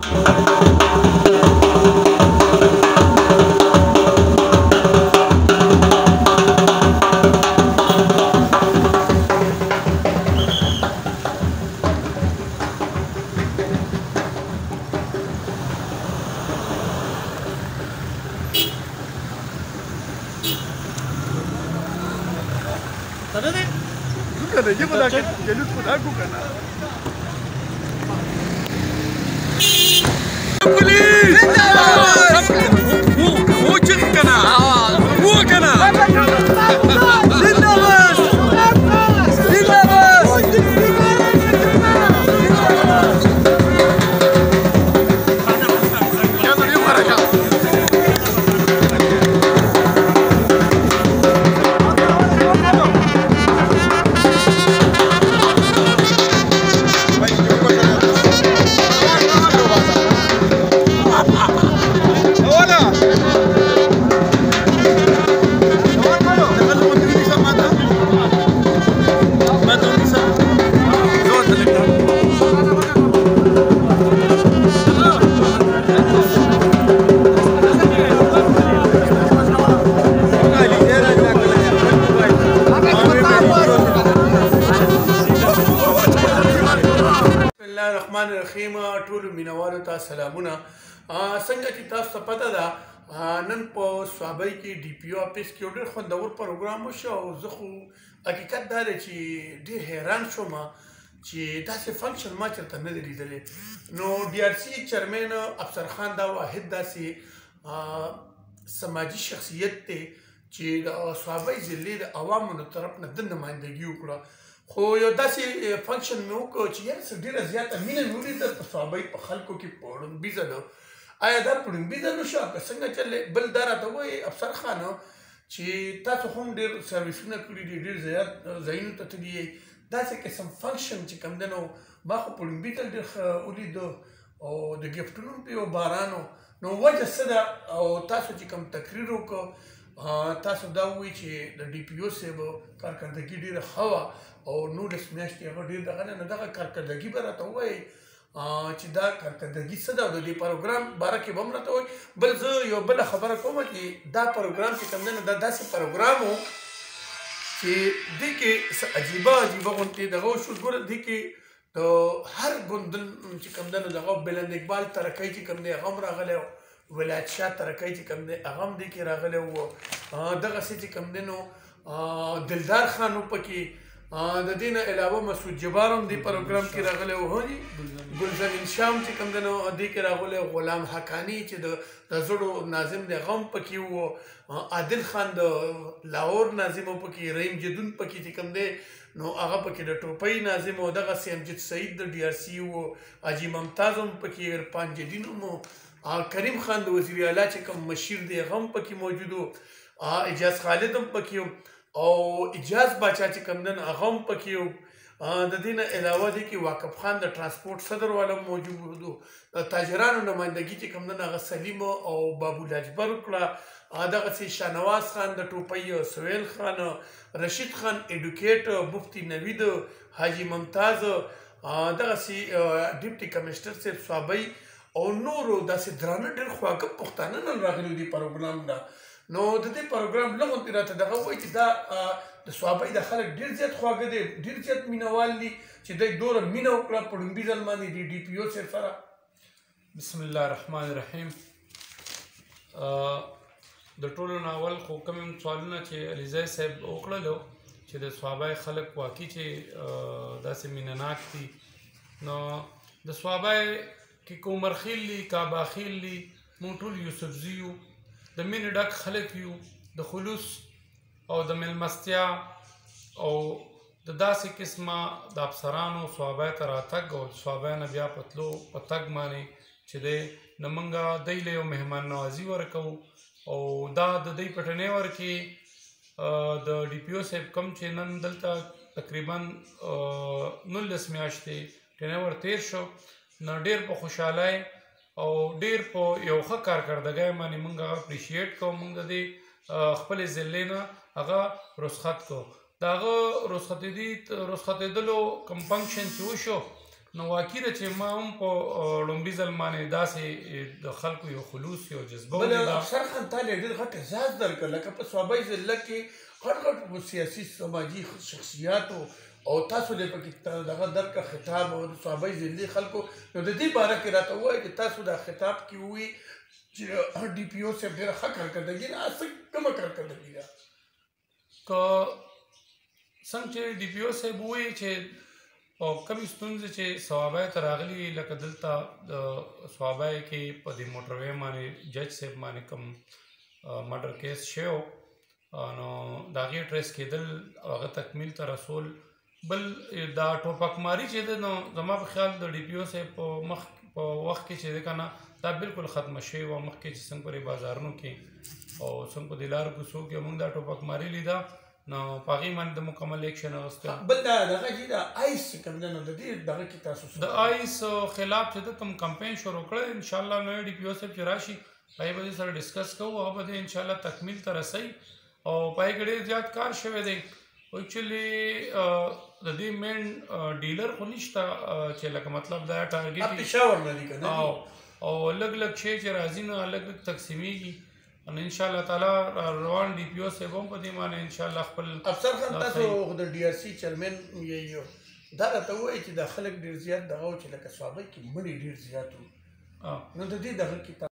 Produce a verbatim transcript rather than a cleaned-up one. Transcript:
سلامونه څنګه چې تاسو ته پته ده نن په سوابۍ کې ډي پي او اپس کې ډېر خوندور پروګرام وشو او زه خو حقیقت دا دی چې ډېر حیران شوم چې داسې فنکشن ما چېرته نه دی لیدلی نو ډي آر سي چیرمین افسر خان دا واحد داسې سماجي شخصیت دی چې د سوابۍ ضلعې د عوامو له طرف نه د نمایندګي وکړه خو یو داسې فنکشن مې وکړ چې یاره څه ډېره زیاته مینه مې ولیده په سوابۍ په خلکو کې په وړومبي ځل آیا دا په وړومبي ځل وشو که څنګه چل بل دا راته ووایي افسر خان چې تاسو خو هم ډېر سروسونه کړي دي ډېر زیات ځایونو ته تللي یې داسې قسم فنکشن چې کوم دی نو ما خو په وړومبي ځل ډېر ښه ولیده او د ګفټونو هم په یو باران نو وجه څه ده او تاسو چې کوم تقریر وکړو تاسو دا ووایي چې د ډي پي او صاحب کارکردګي ډېره ښه وه او نولس میاشتې هغه ډېر دغه نه نو دغه کارکردګي به راته ووایي چې دا کارکردګي څه ده او د دې پروګرام باره کې به هم راته ووایي بل زه یو بله خبره کوم چې دا پروګرام چې کوم دی نو دا داسې پروګرام و چې دې کې څه عجیبه عجیبه غوندې دغه وشول ګوره دې کې د هر ګوندل چې کوم دی نو دغه بلند اقبال ترکی چې کوم دی هغه هم راغلی و ولایت شاه ترکی چې کوم دی هغه هم دې کې راغلی و دغسې چې کوم دی نو دلدار خان و پکې د دې نه علاوه مسعود جبار هم دې پروګرام کې راغلی و ګلزمین شام چې کوم دی نو دې کې راغلی غلام حقاني چې د زړو ناظم دی هغه هم پکې و عادل خان د لاهور ناظم هم پکې رحیم جدون پکې چې کوم دی نو هغه پکې د ټوپۍ ناظم و دغسې امجد سعید د ډي آر سی و حاجي ممتاز هم پکې عرفان جدین هم کریم خان د وزیر اعلی چې کوم مشیر دی هغه هم پکې موجود و اجاز خالد هم پکې او اجاز باچا چې کوم دی نو هغه هم پکې و د دې نه علاوه دی کې واقف خان د ترانسپورټ صدر والا موجود و د تاجرانو نمایندګي چې کوم دی نو هغه سلیم او بابو لاجبر وکړه دغسې شاهنواز خان د ټوپۍ سهیل خان رشید خان ایډوکیټ مفتی نوید حاجي ممتاز دغسې ډیپټي کمشنر صاحب سوابۍ او نورو داسې درانه ډېر خواږه پښتانه نن راغلي دي پروګرام نه نو د دې پروګرام لغونې راته دغه وایي چې دا د سوابۍ د خلک ډېر زیات خواږه دي ډېر زیات مینهوال دي چې دوی دومره مینه وکړه په وړومبي ځل باندې د ډي پي او صاحب سره بسم الله الرحمن الرحیم د ټولو نه اول خو کوم سوالونه چې علیزی صاحب وکړلو چې د سوابۍ خلک واقعي چې داسې مینهناک دي نو د سوابۍ کې که عمرخیل دي که اباخیل دي موږ ټول یوسفزي یو د مینې ډک خلک یو د خلوص او د میلمستیا او د داسې قسمه د افسرانو سوابۍ ته راتګ او سوابۍ نه بیا په تلو په تګ باندې چې دی نو موږ دوی له یو مهمان نوازي ورکوو او دا د دوی په ټنیور کې د ډي پي او صاحب کوم چې نن دلته تقریبا نولس میاشتې ټنیور تیر شو نو ډېر په خوشحالۍ او ډېر په یو ښه کارکردګۍ باندې موږ هغه اپریشیټ کوو موږ د دې خپلې ضلعې نه هغه رخصت کوو د هغه رخصتېدلو کوم فنکشن چې وشو نو واقع ده چې ما هم په لومړي ځل باندې داسې د خلکو یو خلوص یو جذبه بل ولیده. افسر خان تا ډېر غټ اعزاز درکړ لکه په صوابۍ ضلع کې غټ غټ سیاسي سماجي شخصیاتو او تاسو دې پکې دغه درکړه خطاب او د صوابۍ ضلعي خلکو نو د دې باره کې راته ووایي چې تاسو دا خطاب کې ووایي چې ډي پي او صاحب ډېره ښه کارکردګي ده څه کومه کارکردګي ده که څنګه چې ډي پي او صاحب ووایي چې او کمې ستونزې چې صوابۍ ته راغلي لکه دلته د صوابۍ کې په دې موټروې باندې جج صاحب باندې کوم مرډر کیس شوی نو د هغې ټریس کېدل هغه تکمیل ته رسول. بل دا ټوپکماري چې ده نو زما په خیال د ډي پي او صاحب په مخ په وخت کې چې ده که نه دا بالکل ختمه شوې وه مخکې چې څنګه په بازارونو کې او څنګه په دې لارو کوڅو کې موږ دا ټوپکماري لیده نو په هغې باندې د مکمل اکشن اخیسته. بل دا دغه چې د آیس چې کوم دی نو د دې دغه کې تاسو د آیس خلاف چې ده کوم کمپین شروع کړی انشاءالله نوی ډي پي او صاحب چې راشي هغې به دې سره ډسکس کوو هغه به دې انشاءالله تکمیل ته رسوي او په هغې کې ډېر زیات کار شوی دی. ایکچولی د دې مین ډیلر خو نشته چې لکه مطلب دا ټارګېټ پېښور نه دي که نه او لږ لږ شی چې راځي نو لږ لږ تقسیمیږي ان ان شاء الله تعالی روان ډي پي او صاحب هم په دې باندې ان شاء الله خپل افسر خان تاسو د ډي ار سي چیرمن یې دا راته ووایي چې دا خلک ډېر زیات دغه و چې لکه صوابۍ کې مړي ډېر زیات وو نو د دې دغه کې